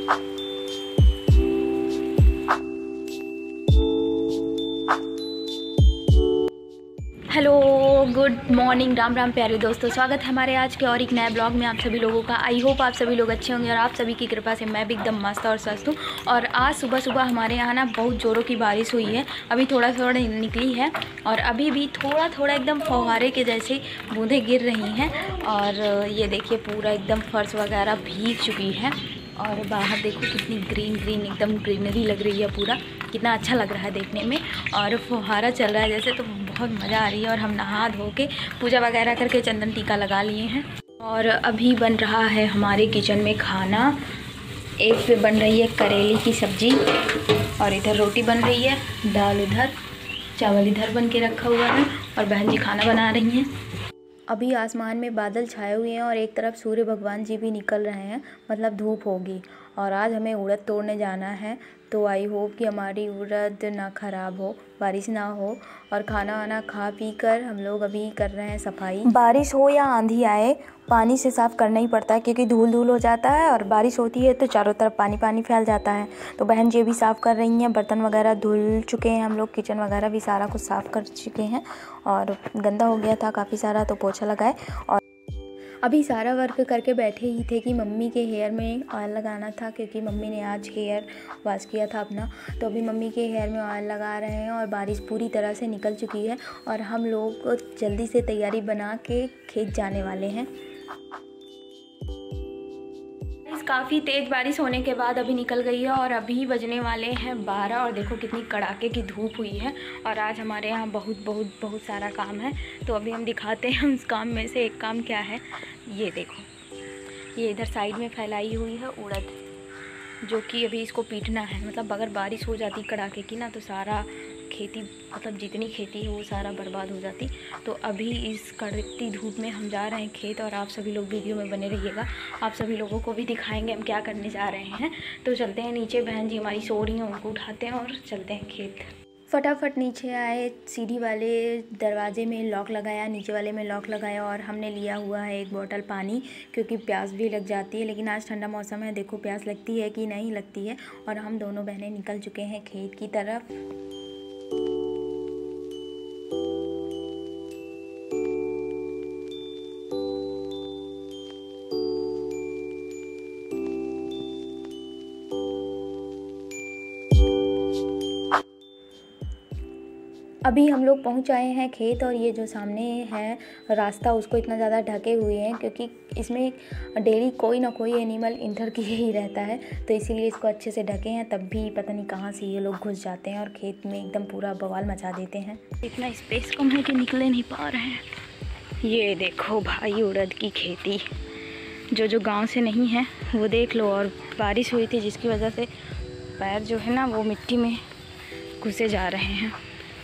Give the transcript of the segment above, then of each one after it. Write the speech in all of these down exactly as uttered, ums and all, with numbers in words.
Hello, good morning, Ram Ram प्यारे दोस्तों। स्वागत है हमारे आज के और एक नए ब्लॉग में आप सभी लोगों का। आई होप आप सभी लोग अच्छे होंगे और आप सभी की कृपा से मैं भी एकदम मस्त और स्वस्थ हूँ। और आज सुबह सुबह हमारे यहाँ ना बहुत ज़ोरों की बारिश हुई है। अभी थोड़ा थोड़ा निकली है और अभी भी थोड़ा थोड़ा एकदम फव्वारे के जैसे बूंदें गिर रही हैं। और ये देखिए पूरा एकदम फर्श वगैरह भीग चुकी है और बाहर देखो कितनी ग्रीन ग्रीन एकदम ग्रीनरी लग रही है, पूरा कितना अच्छा लग रहा है देखने में। और फुहारा चल रहा है जैसे, तो बहुत मज़ा आ रही है। और हम नहा धो के पूजा वगैरह करके चंदन टीका लगा लिए हैं और अभी बन रहा है हमारे किचन में खाना। एक पे बन रही है करेले की सब्ज़ी और इधर रोटी बन रही है, दाल उधर, चावल इधर बन के रखा हुआ है और बहन जी खाना बना रही हैं। अभी आसमान में बादल छाए हुए हैं और एक तरफ सूर्य भगवान जी भी निकल रहे हैं, मतलब धूप होगी। और आज हमें उड़द तोड़ने जाना है, तो आई होप कि हमारी उड़द ना ख़राब हो, बारिश ना हो। और खाना वाना खा पी कर हम लोग अभी कर रहे हैं सफाई। बारिश हो या आंधी आए, पानी से साफ़ करना ही पड़ता है क्योंकि धूल धूल हो जाता है और बारिश होती है तो चारों तरफ पानी पानी फैल जाता है। तो बहन जी भी साफ़ कर रही हैं, बर्तन वगैरह धुल चुके हैं हम लोग, किचन वगैरह भी सारा कुछ साफ़ कर चुके हैं और गंदा हो गया था काफ़ी सारा, तो पोछा लगाए। और अभी सारा वर्क करके बैठे ही थे कि मम्मी के हेयर में ऑयल लगाना था क्योंकि मम्मी ने आज हेयर वॉश किया था अपना। तो अभी मम्मी के हेयर में ऑयल लगा रहे हैं और बारिश पूरी तरह से निकल चुकी है और हम लोग जल्दी से तैयारी बना के खेत जाने वाले हैं। काफ़ी तेज़ बारिश होने के बाद अभी निकल गई है और अभी बजने वाले हैं बारह और देखो कितनी कड़ाके की धूप हुई है। और आज हमारे यहाँ बहुत बहुत बहुत सारा काम है, तो अभी हम दिखाते हैं उस काम में से एक काम क्या है। ये देखो, ये इधर साइड में फैलाई हुई है उड़द, जो कि अभी इसको पीटना है। मतलब अगर बारिश हो जाती कड़ाके की ना तो सारा खेती, मतलब जितनी खेती है वो सारा बर्बाद हो जाती। तो अभी इस कड़कती धूप में हम जा रहे हैं खेत और आप सभी लोग वीडियो में बने रहिएगा। आप सभी लोगों को भी दिखाएंगे हम क्या करने जा रहे हैं। तो चलते हैं नीचे, बहन जी हमारी सो रही हैं, उनको उठाते हैं और चलते हैं खेत। फटाफट नीचे आए, सीढ़ी वाले दरवाजे में लॉक लगाया, नीचे वाले में लॉक लगाया और हमने लिया हुआ है एक बोतल पानी क्योंकि प्यास भी लग जाती है। लेकिन आज ठंडा मौसम है, देखो प्यास लगती है कि नहीं लगती है। और हम दोनों बहनें निकल चुके हैं खेत की तरफ। अभी हम लोग पहुंच आए हैं खेत और ये जो सामने है रास्ता, उसको इतना ज़्यादा ढके हुए हैं क्योंकि इसमें डेली कोई ना कोई एनिमल इंटर किए ही रहता है, तो इसीलिए इसको अच्छे से ढके हैं। तब भी पता नहीं कहाँ से ये लोग घुस जाते हैं और खेत में एकदम पूरा बवाल मचा देते हैं। इतना स्पेस कम है कि निकले नहीं पा रहे हैं। ये देखो भाई उड़द की खेती, जो जो गाँव से नहीं है वो देख लो। और बारिश हुई थी जिसकी वजह से पैर जो है ना वो मिट्टी में घुसे जा रहे हैं।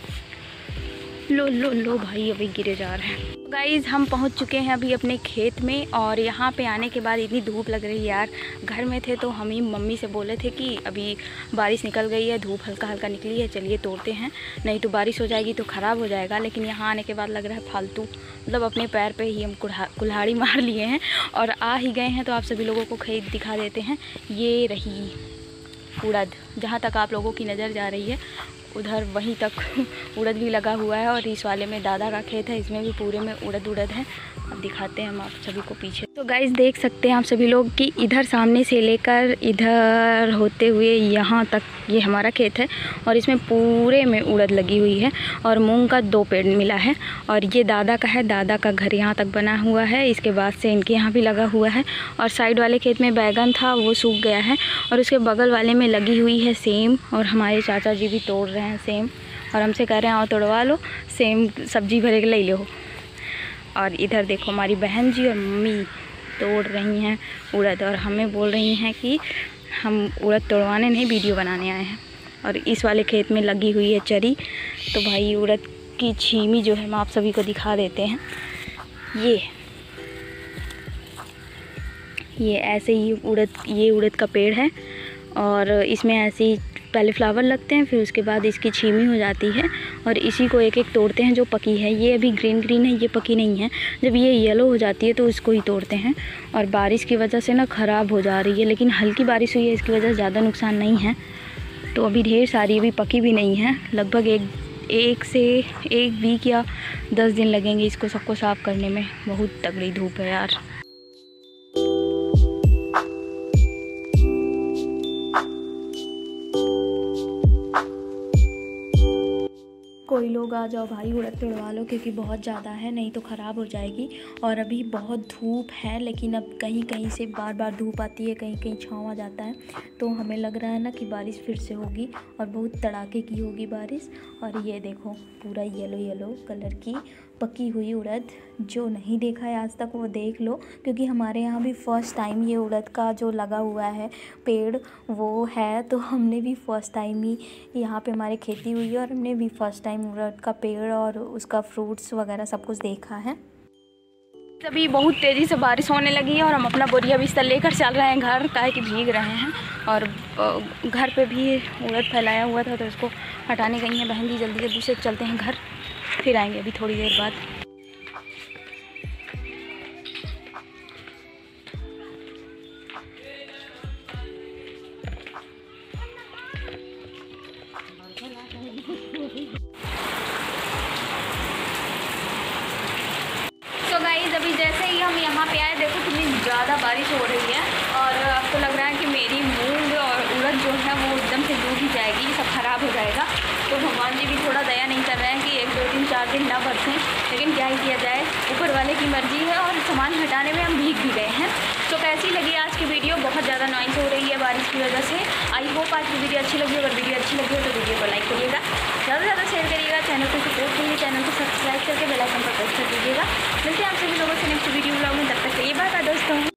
लो लो लो भाई, अभी गिरे जा रहे हैं। गाइज़ हम पहुंच चुके हैं अभी अपने खेत में और यहाँ पे आने के बाद इतनी धूप लग रही है यार। घर में थे तो हम ही मम्मी से बोले थे कि अभी बारिश निकल गई है, धूप हल्का हल्का निकली है, चलिए तोड़ते हैं, नहीं तो बारिश हो जाएगी तो ख़राब हो जाएगा। लेकिन यहाँ आने के बाद लग रहा है फालतू, मतलब अपने पैर पे ही हम कुल्हा कुल्हाड़ी मार लिए हैं और आ ही गए हैं। तो आप सभी लोगों को खेत दिखा देते हैं। ये रही उड़द, जहाँ तक आप लोगों की नज़र जा रही है उधर वहीं तक उड़द भी लगा हुआ है। और इस वाले में दादा का खेत है, इसमें भी पूरे में उड़द उड़द है। अब दिखाते हैं हम आप सभी को पीछे। तो गाइस देख सकते हैं आप सभी लोग कि इधर सामने से लेकर इधर होते हुए यहाँ तक ये हमारा खेत है और इसमें पूरे में उड़द लगी हुई है और मूंग का दो पेड़ मिला है। और ये दादा का है, दादा का घर यहाँ तक बना हुआ है, इसके बाद से इनके यहाँ भी लगा हुआ है। और साइड वाले खेत में बैगन था वो सूख गया है और उसके बगल वाले में लगी हुई है सेम। और हमारे चाचा जी भी तोड़ रहे हैं सेम और हमसे कह रहे हैं आओ तोड़वा लो, सेम सब्जी भरे के ले लो। और इधर देखो हमारी बहन जी और मम्मी तोड़ रही हैं उड़द और हमें बोल रही हैं कि हम उड़द तोड़वाने नहीं वीडियो बनाने आए हैं। और इस वाले खेत में लगी हुई है चरी। तो भाई उड़द की छीमी जो है हम आप सभी को दिखा देते हैं। ये ये ऐसे ही उड़द, ये उड़द का पेड़ है और इसमें ऐसे ही पहले फ्लावर लगते हैं, फिर उसके बाद इसकी छीमी हो जाती है और इसी को एक एक तोड़ते हैं जो पकी है। ये अभी ग्रीन ग्रीन है, ये पकी नहीं है। जब ये येलो हो जाती है तो इसको ही तोड़ते हैं। और बारिश की वजह से ना ख़राब हो जा रही है, लेकिन हल्की बारिश हुई है, इसकी वजह से ज़्यादा नुकसान नहीं है। तो अभी ढेर सारी अभी पकी भी नहीं है, लगभग एक एक से एक वीक या दस दिन लगेंगे इसको सबको साफ़ करने में। बहुत तगड़ी धूप है यार। कोई लोग आ जाओ भाई, उड़द तोड़वा लो क्योंकि बहुत ज़्यादा है, नहीं तो ख़राब हो जाएगी। और अभी बहुत धूप है, लेकिन अब कहीं कहीं से बार बार धूप आती है, कहीं कहीं छाँव आ जाता है। तो हमें लग रहा है ना कि बारिश फिर से होगी और बहुत तड़ाके की होगी बारिश। और ये देखो पूरा येलो येलो कलर की पकी हुई उड़द, जो नहीं देखा है आज तक वो देख लो, क्योंकि हमारे यहाँ भी फ़र्स्ट टाइम ये उड़द का जो लगा हुआ है पेड़ वो है। तो हमने भी फ़र्स्ट टाइम ही यहाँ पे हमारे खेती हुई है और हमने भी फ़र्स्ट टाइम उड़द का पेड़ और उसका फ्रूट्स वगैरह सब कुछ देखा है। अभी बहुत तेज़ी से बारिश होने लगी है और हम अपना बोरिया बिस्तर लेकर चल रहे हैं घर, काहे कि भीग रहे हैं। और घर पे भी उड़द फैलाया हुआ था तो उसको हटाने गई हैं बहन जी। जल्दी जल्दी से चलते हैं घर, फिर आएंगे अभी थोड़ी देर बाद। तो गाइस अभी जैसे ही हम यहाँ पे आए, देखो कितनी ज़्यादा बारिश हो रही है और अब तो लग रहा है कि मेरी मूंग और उड़द जो है वो एकदम से डूब ही जाएगी, सब खराब हो जाएगा। तो भगवान जी भी थोड़ा दया नहीं कर रहे हैं कि एक दो दिन चार दिन ना बरसें, लेकिन क्या ही किया जाए, ऊपर वाले की मर्जी है। और सामान हटाने में हम भीग भी गए हैं। तो कैसी लगी आज की वीडियो? बहुत ज़्यादा नॉइस हो रही है बारिश की वजह से। आई होप आज की वीडियो अच्छी लगी। अगर वीडियो अच्छी लगी हो तो वीडियो को लाइक करिएगा, ज़्यादा से ज़्यादा शेयर करिएगा, चैनल को सपोर्ट करिए, चैनल को सब्सक्राइब करके बेल आइकन पर प्रेस कर दीजिएगा। मिलते हैं आप सभी लोगों से नेक्स्ट वीडियो ब्लॉग में, तब तक के लिए बाय बाय दोस्तों।